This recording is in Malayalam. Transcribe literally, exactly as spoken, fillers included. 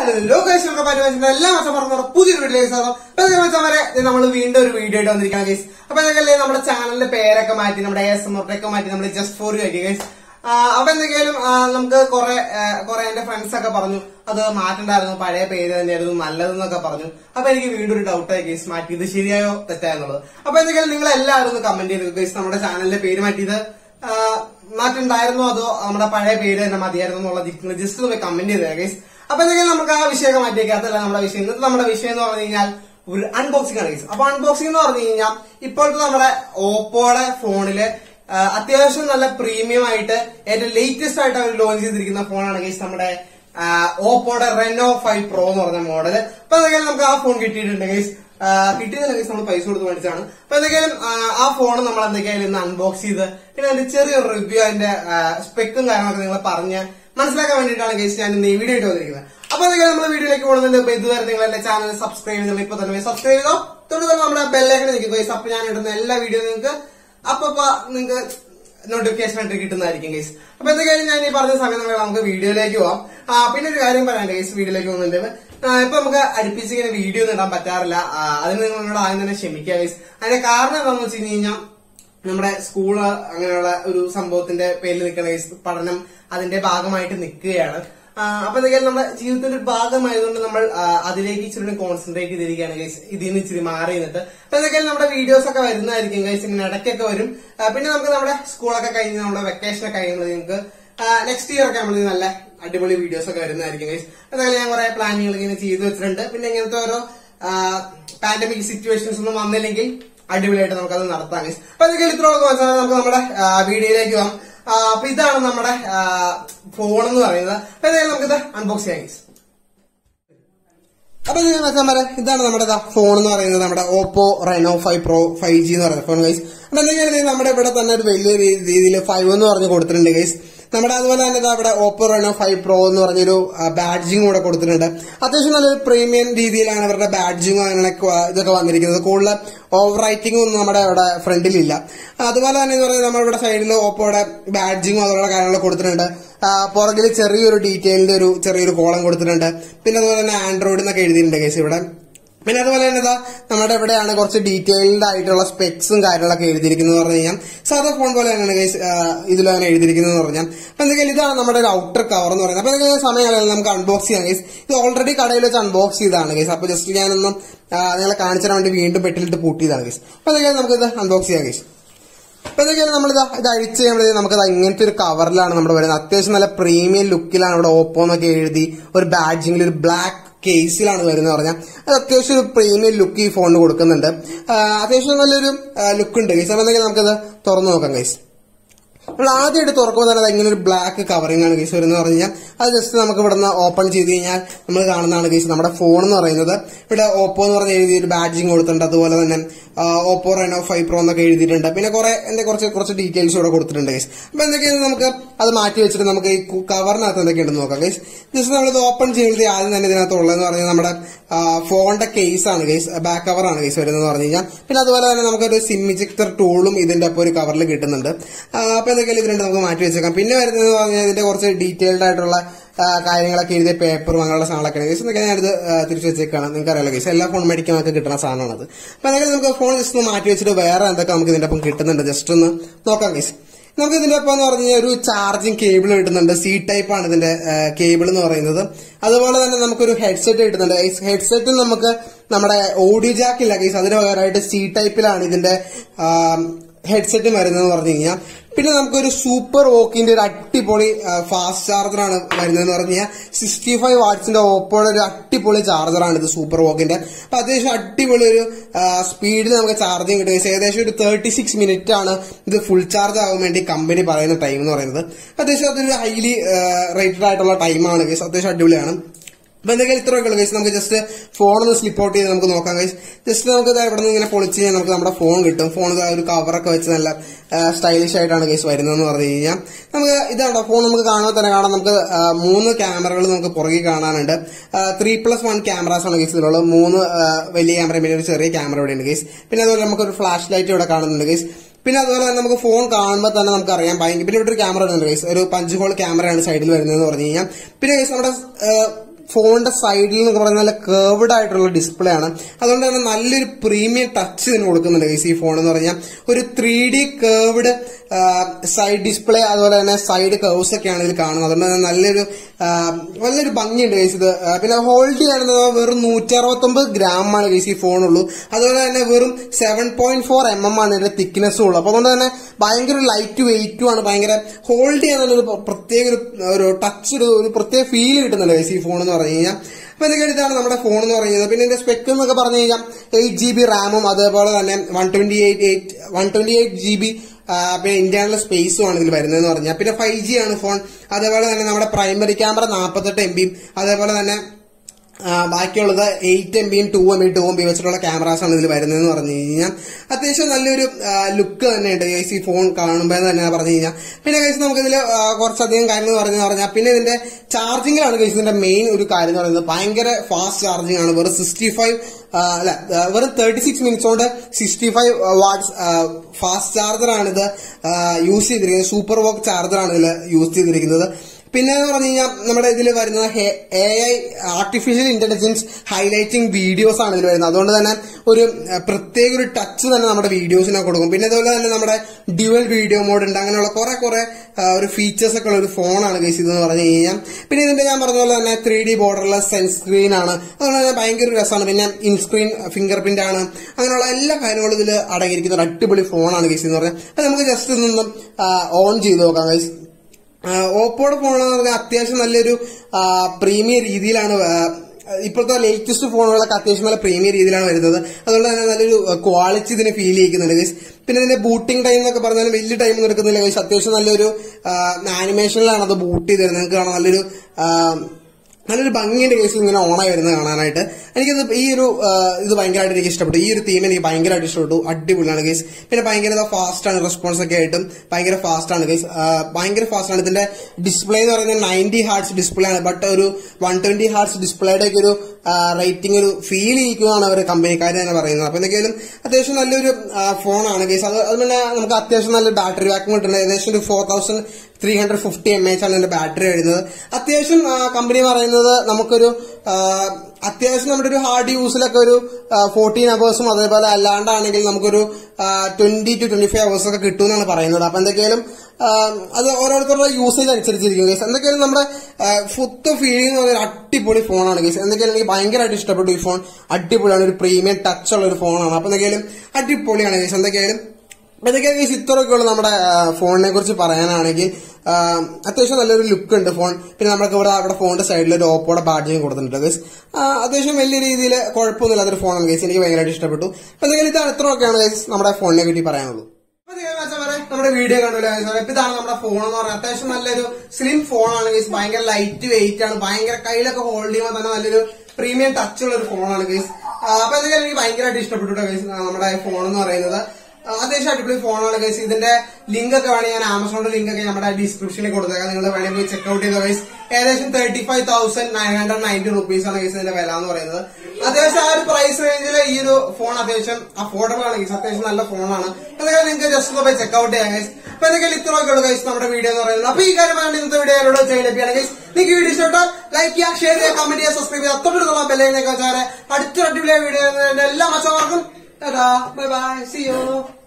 Hello guys, welcome back to my channel. പുതിയൊരു വീഡിയോയിലേക്ക് സ്വാഗതം. അപ്പോൾ നമ്മൾ വീണ്ടും ഒരു വീഡിയോ ആയിട്ട് വന്നിരിക്കുകയാണ് ഗൈസ്. അപ്പോൾ എന്തെങ്കിലും നമ്മുടെ ചാനലിന്റെ പേരൊക്കെ മാറ്റി നമ്മുടെ എസ് എം ഒക്കെ മാറ്റി നമ്മൾ ജസ്റ്റ് ഫോർ യു ആക്കി ഗൈസ്. അപ്പൊ എന്തെങ്കിലും നമുക്ക് കുറെ കുറെ എന്റെ ഫ്രണ്ട്സ് ഒക്കെ പറഞ്ഞു അത് മാറ്റണ്ടായിരുന്നു, പഴയ പേര് തന്നെയായിരുന്നു നല്ലതെന്നൊക്കെ പറഞ്ഞു. അപ്പൊ എനിക്ക് വീണ്ടും ഒരു ഡൗട്ട് ആയി ഗൈസ്, മാറ്റിയത് ശരിയായോ തെറ്റായെന്നുള്ളത്. അപ്പൊ എന്തെങ്കിലും നിങ്ങൾ എല്ലാവരും ഒന്ന് കമന്റ് ചെയ്തു ഗൈസ്, നമ്മുടെ ചാനലിന്റെ പേര് മാറ്റിയത് മാറ്റുണ്ടായിരുന്നോ അതോ നമ്മുടെ പഴയ പേര് തന്നെ മതിയായിരുന്നു എന്നുള്ളത് ജസ്റ്റ് ഒന്ന് കമന്റ് ചെയ്തേ ഗൈസ്. അപ്പൊ എന്തെങ്കിലും നമുക്ക് ആ വിഷയമൊക്കെ മാറ്റിയേക്കാം. അതല്ല നമ്മുടെ വിഷയം. ഇന്നത്തെ നമ്മുടെ വിഷയം എന്ന് പറഞ്ഞു കഴിഞ്ഞാൽ ഒരു അൺബോക്സിംഗ് ആണ് ഗൈസ്. അപ്പൊ അൺബോക്സിംഗ് എന്ന് പറഞ്ഞു കഴിഞ്ഞാൽ ഇപ്പോഴത്തെ നമ്മുടെ ഓപ്പോയുടെ ഫോണില് അത്യാവശ്യം നല്ല പ്രീമിയം ആയിട്ട് ഏറ്റവും ലേറ്റസ്റ്റ് ആയിട്ട് അവർ ലോഞ്ച് ചെയ്തിരിക്കുന്ന ഫോണാണ് ഗൈസ് നമ്മുടെ ഓപ്പോയുടെ റെനോ ഫൈവ് പ്രോ എന്ന് പറഞ്ഞ മോഡല്. അപ്പൊ എന്തെങ്കിലും നമുക്ക് ആ ഫോൺ കിട്ടിയിട്ടുണ്ട് ഗൈസ്. കിട്ടിയതല്ല ഗൈസ്, നമ്മൾ പൈസ കൊടുത്ത് മേടിച്ചാണ്. അപ്പൊ എന്തെങ്കിലും ആ ഫോൺ നമ്മൾ എന്തൊക്കെയായാലും ഇന്ന് അൺബോക്സ് ചെയ്ത് പിന്നെ അതിന്റെ ചെറിയൊരു റിവ്യൂ അതിന്റെ സ്പെക്കും കാര്യങ്ങളൊക്കെ നിങ്ങൾ പറഞ്ഞ് മനസ്സിലാക്കാൻ വേണ്ടിയിട്ടാണ് ഗൈസ് ഞാൻ ഇന്ന് ഈ വീഡിയോ ആയിട്ട് വന്നിരിക്കുന്നത്. അപ്പൊ എന്തെങ്കിലും നമ്മൾ വീഡിയോയിലേക്ക് പോകുന്നതിന്റെ മുമ്പ് ഇതുവരെ നിങ്ങൾ എന്റെ ചാനൽ സബ്സ്ക്രൈബ് ചെയ്തോ, ഇപ്പൊ തന്നെ സബ്സ്ക്രൈബ് ചെയ്തോ, തൊട്ട് തന്നെ നമ്മുടെ ബെല്ലൈക്കൺ നിൽക്കും ഗൈസ്. അപ്പൊ ഞാൻ ഇടുന്ന എല്ലാ വീഡിയോ നിങ്ങൾക്ക് അപ്പൊ നിങ്ങൾക്ക് നോട്ടിഫിക്കേഷൻ ആയിട്ട് കിട്ടുന്നതായിരിക്കും ഗൈസ്. അപ്പൊ എന്തൊക്കെയായാലും ഞാൻ ഈ പറഞ്ഞ സമയത്ത് നമുക്ക് വീഡിയോയിലേക്ക് പോവാം. പിന്നെ ഒരു കാര്യം പറയാൻ ഗൈസ്, വീഡിയോയിലേക്ക് പോകുന്നുണ്ട്. ഇപ്പൊ നമുക്ക് അടുപ്പിച്ച് ഇങ്ങനെ വീഡിയോ ഒന്നും ഇടാൻ പറ്റാറില്ല. അതിന് നിങ്ങളോട് ആദ്യം തന്നെ ക്ഷമിക്കുക ഗൈസ്. അതിന്റെ കാരണം എന്താണെന്ന് വെച്ച് കഴിഞ്ഞാൽ നമ്മുടെ സ്കൂള് അങ്ങനെയുള്ള ഒരു സംഭവത്തിന്റെ പേരിൽ നിൽക്കുന്ന ഗൈസ്, പഠനം അതിന്റെ ഭാഗമായിട്ട് നിൽക്കുകയാണ്. അപ്പൊ എന്തൊക്കെയാലും നമ്മുടെ ജീവിതത്തിന്റെ ഒരു ഭാഗമായതുകൊണ്ട് നമ്മൾ അതിലേക്ക് ഇച്ചിരി കോൺസെൻട്രേറ്റ് ചെയ്തിരിക്കുകയാണ് ഗൈസ്, ഇതിൽ നിന്ന് ഇച്ചിരി മാറി നിന്നിട്ട്. അപ്പൊ എന്തൊക്കെയാലും നമ്മുടെ വീഡിയോസ് ഒക്കെ വരുന്നതായിരിക്കും ഗൈസ്, ഇങ്ങനെ ഇടയ്ക്കൊക്കെ വരും. പിന്നെ നമുക്ക് നമ്മുടെ സ്കൂളൊക്കെ കഴിഞ്ഞ് നമ്മുടെ വെക്കേഷൻ ഒക്കെ കഴിയുമ്പോൾ നിങ്ങൾക്ക് നെക്സ്റ്റ് ഇയർ ഒക്കെ നമ്മൾ നല്ല അടിപൊളി വീഡിയോസ് ഒക്കെ വരുന്നതായിരിക്കും ഗൈസ്. അതായത് ഞാൻ കുറെ പ്ലാനിങ്ങൾ ഇങ്ങനെ ചെയ്തു വെച്ചിട്ടുണ്ട്. പിന്നെ ഇങ്ങനത്തെ ഓരോ പാൻഡമിക് സിറ്റുവേഷൻസ് ഒന്നും വന്നില്ലെങ്കിൽ അടിപൊളിയായിട്ട് നമുക്കത് നടത്താം ഗൈസ്. അപ്പൊ എന്തൊക്കെയാലും ഇത്രയൊക്കെ മനസ്സിലായി നമുക്ക് നമ്മുടെ വീഡിയോയിലേക്ക് പോകാം. അപ്പൊ ഇതാണ് നമ്മുടെ ഫോൺ എന്ന് പറയുന്നത്. അപ്പൊ എന്തായാലും നമുക്കിത് അൺബോക്സ് ചെയ്യാം ഗൈസ്. അപ്പൊ ഇതാണ് നമ്മുടെ ഫോൺ എന്ന് പറയുന്നത്, നമ്മുടെ Oppo Reno five pro five G എന്ന് പറയുന്ന ഫോൺ ഗൈസ്. അപ്പൊ എന്തെങ്കിലും നമ്മുടെ ഇവിടെ തന്നെ ഒരു വലിയ രീതിയിൽ ഫൈവ് എന്ന് പറഞ്ഞ് കൊടുത്തിട്ടുണ്ട് ഗൈസ്. നമ്മുടെ അതുപോലെ തന്നെ അവിടെ ഓപ്പോ റെനോ ഫൈവ് പ്രോ എന്ന് പറഞ്ഞൊരു ബാഡ്ജിങ് കൂടെ കൊടുത്തിട്ടുണ്ട്. അത്യാവശ്യം നല്ലൊരു പ്രീമിയം രീതിയിലാണ് അവരുടെ ബാഡ്ജിങ്ങും അങ്ങനെ ഇതൊക്കെ വന്നിരിക്കുന്നത്. കൂടുതൽ ഓവർ റൈറ്റിംഗ് ഒന്നും നമ്മുടെ അവിടെ ഫ്രണ്ടിലില്ല. അതുപോലെ തന്നെ എന്ന് പറയുന്നത് നമ്മുടെ ഇവിടെ സൈഡിൽ ഓപ്പോയുടെ ബാഡ്ജിങ്ങും അതുപോലെ കാര്യങ്ങളൊക്കെ കൊടുത്തിട്ടുണ്ട്. പുറകിൽ ചെറിയൊരു ഡീറ്റെയിലിന്റെ ഒരു ചെറിയൊരു കോളം കൊടുത്തിട്ടുണ്ട്. പിന്നെ അതുപോലെ തന്നെ ആൻഡ്രോയിഡ് എന്നൊക്കെ എഴുതിയിട്ടുണ്ട് കേസ് ഇവിടെ. പിന്നെ അതുപോലെ തന്നെ ഇതാ നമ്മുടെ ഇവിടെയാണ് കുറച്ച് ഡീറ്റെയിൽഡ് ആയിട്ടുള്ള സ്പെക്സും കാര്യങ്ങളൊക്കെ എഴുതിയിരിക്കുന്നത് പറഞ്ഞു കഴിഞ്ഞാൽ സാധാ ഫോൺ പോലെ തന്നെയാണ് ഗൈസ് ഇതിലങ്ങനെ എഴുതിയിരിക്കുന്നത് പറഞ്ഞാൽ. അപ്പൊ എന്തെങ്കിലും ഇതാണ് നമ്മുടെ ഒരു ഔട്ടർ കവർ എന്ന് പറയുന്നത്. അപ്പൊ എന്തെങ്കിലും സമയങ്ങളിൽ നമുക്ക് അൺബോക്സ് ചെയ്യാം ഗൈസ്. ഇത് ഓൾറെഡി കടയിൽ വെച്ച് അൺബോക്സ് ചെയ്താണ് ഗൈസ്. അപ്പൊ ജസ്റ്റ് ഞാനൊന്നും നിങ്ങളെ കാണിച്ചു തരാൻ വേണ്ടി വീണ്ടും പെട്ടിലിട്ട് പൂട്ടിയതാണ് ഗൈസ്. അപ്പൊ എന്തെങ്കിലും നമുക്കിത് അൺബോക്സ് ചെയ്യാം ഗൈസ്. അപ്പൊ എന്തൊക്കെയാണ് നമ്മളിതാ ഇത് അഴിച്ച് കഴിയുമ്പോൾ നമുക്കത് ഇങ്ങനത്തെ ഒരു കവറിലാണ് നമ്മുടെ വരുന്നത്. അത്യാവശ്യം നല്ല പ്രീമിയം ലുക്കിലാണ് ഇവിടെ ഓപ്പോ എന്നൊക്കെ എഴുതി ഒരു ബാഡ്ജിങ്ങിൽ ഒരു ബ്ലാക്ക് കേസിലാണ് വരുന്നത് പറഞ്ഞാൽ അത് അത്യാവശ്യം ഒരു പ്രീമിയം ലുക്ക് ഈ ഫോണിന് കൊടുക്കുന്നുണ്ട്. അത്യാവശ്യം നല്ലൊരു ലുക്ക് ഉണ്ട് ഗൈസ്. അപ്പൊ എന്തെങ്കിലും നമുക്കത് തുറന്നു നോക്കാം ഗൈസ്. നമ്മൾ ആദ്യമായിട്ട് തുറക്കുമ്പോൾ തന്നെ ഇങ്ങനെ ഒരു ബ്ലാക്ക് കവറിംഗ് ആണ് ഗൈസ് വരുന്നത് പറഞ്ഞു കഴിഞ്ഞാൽ അത് ജസ്റ്റ് നമുക്ക് ഇവിടെ നിന്ന് ഓപ്പൺ ചെയ്ത് കഴിഞ്ഞാൽ നമ്മൾ കാണുന്നതാണ് ഗൈസ് നമ്മുടെ ഫോൺ എന്ന് പറയുന്നത്. ഇവിടെ ഓപ്പോ എന്ന് പറഞ്ഞ എഴുതി ഒരു ബാഡ്ജിങ് കൊടുത്തിട്ടുണ്ട്. അതുപോലെ തന്നെ ഓപ്പോ റെനോ ഫൈവ് പ്രോ എന്നൊക്കെ എഴുതിയിട്ടുണ്ട്. പിന്നെ കുറെ എന്റെ കുറച്ച് കുറച്ച് ഡീറ്റെയിൽസ് ഇവിടെ കൊടുത്തിട്ടുണ്ട് ഗൈസ്. അപ്പൊ എന്തൊക്കെയാണ് നമുക്ക് അത് മാറ്റി വെച്ചിട്ട് നമുക്ക് ഈ കവറിനകത്ത് എന്തൊക്കെയുണ്ടെന്ന് നോക്കാം ഗൈസ്. ജസ്റ്റ് നമ്മളിത് ഓപ്പൺ ചെയ്യുന്നത് ആദ്യം തന്നെ ഇതിനകത്ത് ഉള്ളതെന്ന് പറഞ്ഞാൽ നമ്മുടെ ഫോണിന്റെ കേസ് ആണ് ഗൈസ്, ബാക്ക് കവറാണ് ഗൈസ് വരുന്നത് പറഞ്ഞു കഴിഞ്ഞാൽ. പിന്നെ അതുപോലെ തന്നെ നമുക്കൊരു സിം ഇജക്ടർ ടൂളും ഇതിന്റെ ഒപ്പം ഒരു കവറിൽ കിട്ടുന്നുണ്ട്. അപ്പൊ എന്തൊക്കെയാണ് ഇതിനുണ്ട് നമുക്ക് മാറ്റി വെച്ചേക്കാം. പിന്നെ വരുന്നത് പറഞ്ഞാൽ ഇതിന്റെ കുറച്ച് ഡീറ്റെയിൽഡ് ആയിട്ടുള്ള കാര്യങ്ങളൊക്കെ എഴുതിയ പേപ്പറും അങ്ങനെയുള്ള സാധനങ്ങളൊക്കെ ഗൈസ്. എന്നൊക്കെ ഞാനിത് തിരിച്ചു വെച്ചേക്കാണ്. നിങ്ങൾക്ക് അറിയാലോ ഗൈസ്, എല്ലാ ഫോൺ മേടിക്കാൻ നമുക്ക് കിട്ടുന്ന സാധനമാണത്. അപ്പൊ എന്തെങ്കിലും നമുക്ക് ഫോൺ ജസ്റ്റ് ഒന്ന് മാറ്റി വെച്ചിട്ട് വേറെ എന്തൊക്കെ നമുക്ക് ഇതിന്റെ ഒപ്പം കിട്ടുന്നുണ്ട് ജസ്റ്റ് ഒന്ന് നോക്കാം ഗൈസ്. നമുക്ക് ഇതിന്റെ ഒപ്പം എന്ന് പറഞ്ഞു കഴിഞ്ഞാൽ ഒരു ചാർജിങ് കേബിൾ കിട്ടുന്നുണ്ട്. സി ടൈപ്പ് ആണ് ഇതിന്റെ കേബിൾ എന്ന് പറയുന്നത്. അതുപോലെ തന്നെ നമുക്കൊരു ഹെഡ്സെറ്റ് കിട്ടുന്നുണ്ട്. ഹെഡ്സെറ്റിൽ നമുക്ക് നമ്മുടെ ഓഡിയോ ജാക്ക് ഇല്ല ഗൈസ്, അതിന് പകരമായിട്ട് സി ടൈപ്പിലാണ് ഇതിന്റെ ഹെഡ്സെറ്റ് വരുന്നത് പറഞ്ഞു കഴിഞ്ഞാൽ. പിന്നെ നമുക്കൊരു സൂപ്പർ വോക്കിന്റെ ഒരു അടിപൊളി ഫാസ്റ്റ് ചാർജറാണ് വരുന്നതെന്ന് പറഞ്ഞു കഴിഞ്ഞാൽ സിക്സ്റ്റി ഫൈവ് വാട്ട്സിന്റെ ഓപ്പോയുടെ ഒരു അടിപൊളി ചാർജറാണ് ഇത് സൂപ്പർ വോക്കിന്റെ. അപ്പൊ അത്യാവശ്യം അടിപൊളി ഒരു സ്പീഡിൽ നമുക്ക് ചാർജിങ് കിട്ടും. ഏകദേശം ഒരു തേർട്ടി സിക്സ് മിനിറ്റ് ആണ് ഇത് ഫുൾ ചാർജ് ആവാൻ വേണ്ടി കമ്പനി പറയുന്ന ടൈം എന്ന് പറയുന്നത്. അത്യാവശ്യം അതൊരു ഹൈലി റേറ്റഡ് ആയിട്ടുള്ള ടൈമാണ് ഗൈസ്, അത്യാവശ്യം അടിപൊളിയാണ്. അപ്പൊ എന്തെങ്കിലും ഇത്രയൊക്കെ ഉള്ളു ഗൈസ്. നമുക്ക് ജസ്റ്റ് ഫോൺ ഒന്ന് സ്ലിപ്പ് ഔട്ട് ചെയ്ത് നമുക്ക് നോക്കാം ഗൈസ്. ജസ്റ്റ് നമുക്ക് ഇവിടെ നിന്ന് ഇങ്ങനെ പൊളിച്ച് കഴിഞ്ഞാൽ നമുക്ക് നമ്മുടെ ഫോൺ കിട്ടും. ഫോൺ ഒരു കവറൊക്കെ വെച്ച് നല്ല സ്റ്റൈലിഷ് ആയിട്ടാണ് ഗൈസ് വരുന്നതെന്ന് പറഞ്ഞു കഴിഞ്ഞാൽ. നമുക്ക് ഇതാണോ ഫോൺ നമുക്ക് കാണുമ്പോൾ തന്നെ കാണാം. നമുക്ക് മൂന്ന് ക്യാമറകൾ നമുക്ക് പുറകിൽ കാണാനുണ്ട്. ത്രീ പ്ലസ് വൺ ക്യാമറാസ് ആണ് ഗൈസ് ഇതിലുള്ളത്. മൂന്ന് വലിയ ക്യാമറ പിന്നെ ഒരു ചെറിയ ക്യാമറ ഇവിടെ ഉണ്ട് ഗൈസ്. പിന്നെ അതുപോലെ നമുക്കൊരു ഫ്ലാഷ് ലൈറ്റ് ഇവിടെ കാണുന്നുണ്ട് ഗൈസ്. പിന്നെ അതുപോലെ തന്നെ നമുക്ക് ഫോൺ കാണുമ്പോൾ തന്നെ നമുക്ക് അറിയാൻ ഭയങ്കര. പിന്നെ ഇവിടെ ഒരു ക്യാമറ ഉണ്ട് ഗൈസ്, ഒരു പഞ്ച് ഹോൾ ക്യാമറയാണ് സൈഡിൽ വരുന്നതെന്ന് പറഞ്ഞു കഴിഞ്ഞാൽ. പിന്നെ ഗൈസ് നമ്മുടെ ഫോണിന്റെ സൈഡിൽ എന്ന് പറയുന്ന നല്ല കേർവ്ഡ് ആയിട്ടുള്ള ഡിസ്പ്ലേ ആണ്. അതുകൊണ്ട് തന്നെ നല്ലൊരു പ്രീമിയം ടച്ച് ഇതിന് കൊടുക്കുന്നുണ്ട് ഗൈസ് ഈ ഫോൺ എന്ന് പറഞ്ഞാൽ. ഒരു three D curved side display അതുപോലെ തന്നെ സൈഡ് കർവ്സ് ഒക്കെയാണ് ഇതിൽ കാണുന്നത്. അതുകൊണ്ട് തന്നെ നല്ലൊരു നല്ലൊരു ഭംഗിയുണ്ട് ഗൈസ് ഇത്. പിന്നെ ഹോൾഡ് ചെയ്യാനുള്ളത് വെറും നൂറ്റി അറുപത്തി ഒമ്പത് ഗ്രാമാണ് ഗൈസ് ഈ ഫോണുള്ളൂ. അതുപോലെ തന്നെ വെറും seven point four M M ആണ് ഇതിന്റെ തിക്നെസ്സും ഉള്ളൂ. അപ്പൊ അതുകൊണ്ട് തന്നെ ഭയങ്കര ലൈറ്റ് വെയിറ്റും ആണ്. ഭയങ്കര ഹോൾഡ് ചെയ്യാനൊരു പ്രത്യേക ഒരു ടച്ച് ഒരു പ്രത്യേക ഫീൽ കിട്ടുന്നുണ്ട് ഗൈസ് ഈ ഫോൺ എന്ന് പറഞ്ഞു കഴിഞ്ഞാൽ. അപ്പൊ ഇതൊക്കെ ഇതാണ് നമ്മുടെ ഫോൺ എന്ന് പറയുന്നത്. പിന്നെ ഇതിന്റെ സ്പെക്ക് എന്നൊക്കെ പറഞ്ഞു കഴിഞ്ഞാൽ എയ്റ്റ് ജി ബി റാമും അതേപോലെ തന്നെ one twenty eight eight one twenty eight G B പിന്നെ ഇന്റേണൽ സ്പേസും ആണ് ഇതിൽ വരുന്നതെന്ന് പറഞ്ഞാൽ. പിന്നെ ഫൈവ് ജി ആണ് ഫോൺ. അതേപോലെ തന്നെ നമ്മുടെ പ്രൈമറി ക്യാമറ നാൽപ്പത്തെട്ട് എം ബിയും അതേപോലെ തന്നെ ബാക്കിയുള്ളത് എയ്റ്റ് എം ബിയും two M B two M B വെച്ചിട്ടുള്ള ക്യാമറാസ് ആണ് ഇതിൽ വരുന്നതെന്ന് പറഞ്ഞു കഴിഞ്ഞാൽ അത്യാവശ്യം നല്ലൊരു ലുക്ക് തന്നെയുണ്ട് ഗൈസ് ഈ ഫോൺ കാണുമ്പോൾ തന്നെ പറഞ്ഞു കഴിഞ്ഞാൽ. പിന്നെ ഗൈസ് നമുക്കിതിൽ കുറച്ചധികം കാര്യങ്ങൾ പറഞ്ഞു പറഞ്ഞാൽ പിന്നെ ഇതിന്റെ ചാർജിങ്ങിലാണ് ഗൈസ് ഇതിന്റെ മെയിൻ ഒരു കാര്യം എന്ന് പറയുന്നത്. ഭയങ്കര ഫാസ്റ്റ് ചാർജിങ് ആണ്. വെറും സിക്സ്റ്റി ഫൈവ് അല്ല വെറും തേർട്ടി സിക്സ് മിനിറ്റ്സ് കൊണ്ട് സിക്സ്റ്റി ഫൈവ് വാട്ട്സ് ഫാസ്റ്റ് ചാർജറാണ് ഇത് യൂസ് ചെയ്തിരിക്കുന്നത്. സൂപ്പർ വോക്ക് ചാർജറാണ് ഇതിൽ യൂസ് ചെയ്തിരിക്കുന്നത്. പിന്നെ എന്ന് പറഞ്ഞു കഴിഞ്ഞാൽ നമ്മുടെ ഇതിൽ വരുന്നത് A I artificial intelligence highlighting videos ആണ് ഇതിൽ വരുന്നത്. അതുകൊണ്ട് തന്നെ ഒരു പ്രത്യേക ഒരു ടച്ച് തന്നെ നമ്മുടെ വീഡിയോസിനെ കൊടുക്കും. പിന്നെ അതുപോലെ തന്നെ നമ്മുടെ ഡ്യുവൽ വീഡിയോ മോഡ് ഉണ്ട്. അങ്ങനെയുള്ള കുറെ കുറെ ഒരു ഫീച്ചേഴ്സ് ഒക്കെ ഉള്ള ഒരു ഫോണാണ് ഗൈസ് ഇതെന്ന് പറഞ്ഞു കഴിഞ്ഞാൽ. പിന്നെ ഇതിന്റെ ഞാൻ പറഞ്ഞ പോലെ തന്നെ three D borderless sense screen ആണ്. അതുകൊണ്ട് തന്നെ ഭയങ്കര രസമാണ്. പിന്നെ ഇൻസ്ക്രീൻ ഫിംഗർ പ്രിന്റ് ആണ്. അങ്ങനെയുള്ള എല്ലാ കാര്യങ്ങളും ഇതിൽ അടങ്ങിയിരിക്കുന്ന ഒരു അടിപൊളി ഫോണാണ് ഗൈസ് എന്ന് പറഞ്ഞാൽ. അപ്പൊ നമുക്ക് ജസ്റ്റ് ഇതൊന്നും ഓൺ ചെയ്ത് നോക്കാം ഗൈസ്. ഓപ്പോയുടെ ഫോണെന്ന് പറഞ്ഞാൽ അത്യാവശ്യം നല്ലൊരു പ്രീമിയം രീതിയിലാണ് ഇപ്പോഴത്തെ ലേറ്റസ്റ്റ് ഫോണുകളൊക്കെ അത്യാവശ്യം നല്ല പ്രീമിയം രീതിയിലാണ് വരുന്നത്. അതുകൊണ്ട് തന്നെ നല്ലൊരു ക്വാളിറ്റി ഇതിന് ഫീൽ ചെയ്യിക്കുന്നുണ്ട് ഗൈസ്. പിന്നെ ഇതിന്റെ ബൂട്ടിംഗ് ടൈം എന്നൊക്കെ പറഞ്ഞാൽ വലിയ ടൈം ഒന്നും എടുക്കുന്നില്ല ഗൈസ്. അത്യാവശ്യം നല്ലൊരു ആനിമേഷനിലാണ് അത് ബൂട്ട് ചെയ്ത് വരുന്നത്. നിങ്ങൾക്ക് കാണാം നല്ലൊരു നല്ലൊരു ഭംഗിയുടെ കേസിൽ ഇങ്ങനെ ഓണായി വരുന്നത് കാണാനായിട്ട്. എനിക്കത് ഈ ഒരു ഇത് ഭയങ്കരമായിട്ട് എനിക്ക് ഇഷ്ടപ്പെട്ടു. ഈ ഒരു തീം എനിക്ക് ഭയങ്കരമായിട്ട് ഇഷ്ടപ്പെട്ടു. അടിപൊളിയാണ് ഗൈസ്. പിന്നെ ഭയങ്കര ഫാസ്റ്റ് ആണ് റെസ്പോൺസ് ഒക്കെ ആയിട്ടും ഭയങ്കര ഫാസ്റ്റ് ആണ് ഗൈസ്. ഭയങ്കര ഫാസ്റ്റ് ആണ്. ഇതിന്റെ ഡിസ്പ്ലേ എന്ന് പറയുന്നത് നയൻറ്റി ഹാർട്സ് ഡിസ്പ്ലേ ആണ്. ബട്ട് ഒരു വൺ ട്വന്റി ഹാർട്സ് ഡിസ്പ്ലേയുടെ ഒക്കെ ഒരു റേറ്റിംഗ് ഒരു ഫീൽ ചെയ്യിക്കുന്നതാണ് അവർ കമ്പനിക്കാർ തന്നെ പറയുന്നത്. അപ്പൊ എന്തെങ്കിലും അത്യാവശ്യം നല്ലൊരു ഫോണാണ് ഗൈസ്. അത് അതുപോലെ നമുക്ക് അത്യാവശ്യം നല്ല ബാറ്ററി ബാക്കും കിട്ടുന്നത്. ഏകദേശം ഒരു four thousand three hundred fifty M H ആണ് ഇതിന്റെ ബാറ്ററി വരുന്നത്. അത്യാവശ്യം കമ്പനി പറയുന്നത് നമുക്കൊരു അത്യാവശ്യം നമ്മുടെ ഒരു ഹാർഡ് യൂസിലൊക്കെ ഒരു ഫോർട്ടീൻ അവേഴ്സും അതേപോലെ അല്ലാണ്ടാണെങ്കിൽ നമുക്കൊരു twenty two twenty five hours ഒക്കെ കിട്ടുമെന്നാണ് പറയുന്നത്. അപ്പൊ എന്തൊക്കെയാലും അത് ഓരോരുത്തരുടെ യൂസേജ് അനുസരിച്ചിരിക്കും ഗൈസ്. എന്തൊക്കെയാലും നമ്മുടെ ഫുത്ത് ഫീൽ എന്ന് പറയുന്ന അടിപൊളി ഫോണാണ് ഗൈസ്. എന്തൊക്കെയാലും എനിക്ക് ഭയങ്കരമായിട്ട് ഇഷ്ടപ്പെട്ടു ഈ ഫോൺ. അടിപൊളിയാണ്. ഒരു പ്രീമിയം ടച്ച് ഉള്ള ഒരു ഫോണാണ്. അപ്പൊ എന്തൊക്കെയാലും അടിപൊളിയാണ് ഗൈസ്. എന്തൊക്കെയാലും ഇതൊക്കെ ഗൈസ് ഇത്രയൊക്കെയുള്ള നമ്മുടെ ഫോണിനെ കുറിച്ച് പറയാനാണെങ്കിൽ അത്യാവശ്യം നല്ലൊരു ലുക്ക് ഉണ്ട് ഫോൺ. പിന്നെ നമുക്ക് ഇവിടെ അവിടെ ഫോണിന്റെ സൈഡിൽ ഒരു ഓപ്പോയുടെ ബാഡ്ജിങ് കൊടുത്തിട്ടുണ്ട് ഗൈസ്. അത്യാവശ്യം വലിയ രീതിയിൽ കുഴപ്പമൊന്നുമില്ലാത്തൊരു ഫോണാണ് ഗൈസ്. എനിക്ക് ഭയങ്കരമായിട്ട് ഇഷ്ടപ്പെട്ടു. അപ്പൊ എന്തെങ്കിലും ഇതാണ് ഇത്രയൊക്കെയാണ് ഗൈസ് നമ്മുടെ ഫോണിനെ പറ്റി പറയാനുള്ളൂ. നമ്മുടെ വീഡിയോ കണ്ടില്ല ഗൈസ്. ഇതാണ് നമ്മുടെ ഫോൺ എന്ന് പറഞ്ഞാൽ അത്യാവശ്യം നല്ലൊരു സ്ലിം ഫോണാണ് ഗൈസ്. ഭയങ്കര ലൈറ്റ് വെയിറ്റ് ആണ്. ഭയങ്കര കയ്യിലൊക്കെ ഹോൾഡ് ചെയ്യുമ്പോൾ തന്നെ നല്ലൊരു പ്രീമിയം ടച്ച് ഉള്ള ഒരു ഫോണാണ് ഗൈസ്. അപ്പൊ എന്തെങ്കിലും എനിക്ക് ഭയങ്കരമായിട്ട് ഇഷ്ടപ്പെട്ടു ഗൈസ് നമ്മുടെ ഫോൺ എന്ന് പറയുന്നത്. അത്യാവശ്യം അടിപൊളി ഫോണാണ് ഗൈസ്. ഇതിന്റെ ലിങ്ക് ഒക്കെ വേണമെങ്കിൽ ഞാൻ ആമസോണിന്റെ ലിങ്ക് ഒക്കെ നമ്മുടെ ഡിസ്ക്രിപ്ഷനിൽ കൊടുത്തേക്കാം. നിങ്ങൾ വേണമെങ്കിൽ പോയി ചെക്ക്ഔട്ട് ചെയ്ത ഗൈസ്. ഏകദേശം thirty five thousand nine hundred ninety rupees ആണ് ഗൈസ് ഇതിന്റെ വില എന്ന് പറയുന്നത്. അത്യാവശ്യം ആ ഒരു പ്രൈസ് റേഞ്ചിൽ ഈ ഒരു ഫോൺ അത്യാവശ്യം അഫോർഡബിൾ ആണ് ഗൈസ്. അത്യാവശ്യം നല്ല ഫോണാണ്. അതൊക്കെ നിങ്ങൾക്ക് ജസ്റ്റ് ഒന്ന് പോയി ചെക്ക്ഔട്ട് ചെയ്യാം ഗൈസ്. അപ്പൊ എന്തെങ്കിലും ഇത്രയൊക്കെ ഉള്ളൂ ഗൈസ് നമ്മുടെ വീഡിയോ എന്ന് പറയുന്നത്. അപ്പൊ ഈ കാര്യം പറഞ്ഞാൽ ഇന്നത്തെ വീഡിയോ എന്നോട് ചെയ്യണം ഗൈസ്. നിങ്ങൾക്ക് വീഡിയോ ഇഷ്ടപ്പെട്ടാൽ ലൈക്ക് ചെയ്യുക, ഷെയർ ചെയ്യുക, കമന്റ് ചെയ്യുക, സബ്സ്ക്രൈബ് ചെയ്യുക. തൊട്ടുള്ള ബെല്ലൈനൊക്കെ വെച്ചാൽ അടുത്ത അടിപൊളിയായ വീഡിയോ എല്ലാ മച്ചമാർക്കും ബൈ ബൈ, സീ യു.